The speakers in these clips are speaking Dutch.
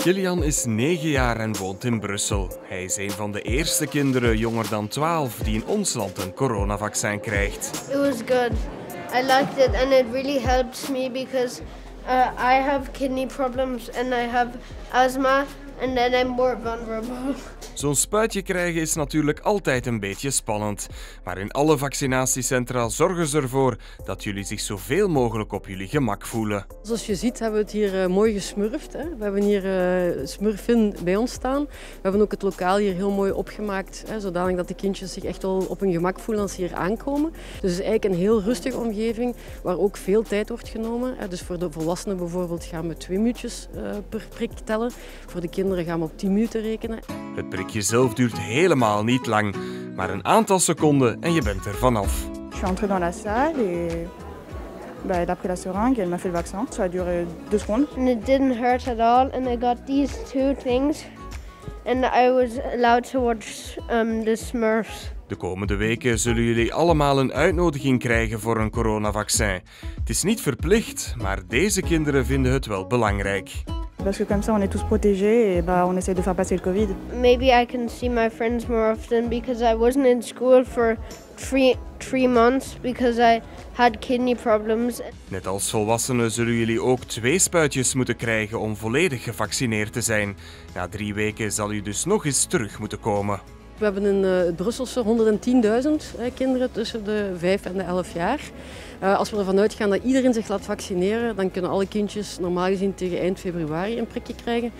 Kilian is 9 jaar en woont in Brussel. Hij is een van de eerste kinderen jonger dan 12 die in ons land een coronavaccin krijgt. It was good. I liked it and it really helped me because I have kidney problems and I have asthma and then I'm more vulnerable. Zo'n spuitje krijgen is natuurlijk altijd een beetje spannend. Maar in alle vaccinatiecentra zorgen ze ervoor dat jullie zich zoveel mogelijk op jullie gemak voelen. Zoals je ziet hebben we het hier mooi gesmurfd. Hè. We hebben hier smurfin bij ons staan. We hebben ook het lokaal hier heel mooi opgemaakt, zodanig dat de kindjes zich echt wel op hun gemak voelen als ze hier aankomen. Dus het is eigenlijk een heel rustige omgeving waar ook veel tijd wordt genomen. Dus voor de volwassenen bijvoorbeeld gaan we 2 minuutjes per prik tellen. Voor de kinderen gaan we op 10 minuten rekenen. Het prikje zelf duurt helemaal niet lang, maar een aantal seconden en je bent er vanaf. Je suis entrée dans la salle et elle a pris la seringue et elle m'a fait le vaccin. Ça a duré 2 secondes. And it didn't hurt at all and I got these 2 things and I was allowed to watch the Smurfs. De komende weken zullen jullie allemaal een uitnodiging krijgen voor een coronavaccin. Het is niet verplicht, maar deze kinderen vinden het wel belangrijk. Parce que comme ça on est tous protégés et on essaie de faire passer le Covid. Maybe I can see my friends more often because I wasn't in school for three months because I had kidney problems. Net als volwassenen zullen jullie ook 2 spuitjes moeten krijgen om volledig gevaccineerd te zijn. Na 3 weken zal u dus nog eens terug moeten komen. We hebben in het Brusselse 110.000 kinderen tussen de 5 en de 11 jaar. Als we ervan uitgaan dat iedereen zich laat vaccineren, dan kunnen alle kindjes normaal gezien tegen eind februari een prikje krijgen.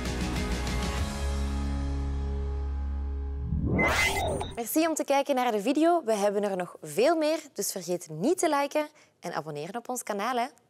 Merci om te kijken naar de video. We hebben er nog veel meer, dus vergeet niet te liken en abonneren op ons kanaal.